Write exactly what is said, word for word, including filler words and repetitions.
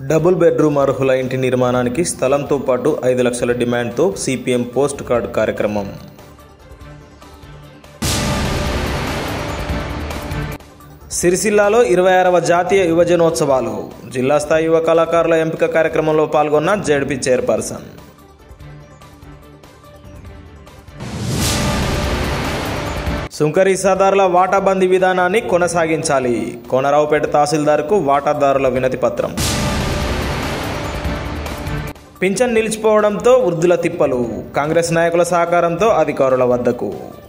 Double bedroom అర్హుల ఇంటి నిర్మాణానికి స్థలంతో పాటు ఐదు లక్షల డిమాండ్తో సిపిఎం పోస్ట్ కార్డు కార్యక్రమం. సిరిసిల్లాలో ఇరవై ఆరవ జాతీయ యువజనోత్సవాలు. జిల్లా స్థాయి యువ కళాకారుల ఎంపిక కార్యక్రమంలో పాల్గొన్న జెడ్పీ చైర్పర్సన్. సుంకరీసాదారుల వాటాబందీ విధానాన్ని కొనసాగించాలి. కోనరావుపేట తహసీల్దార్కు వాటాదారుల వినతి పత్రం. పింఛన్ నిలిచిపోవడంతో వృద్ధుల తిప్పలు. కాంగ్రెస్ నాయకుల సహకారంతో అధికారుల వద్దకు.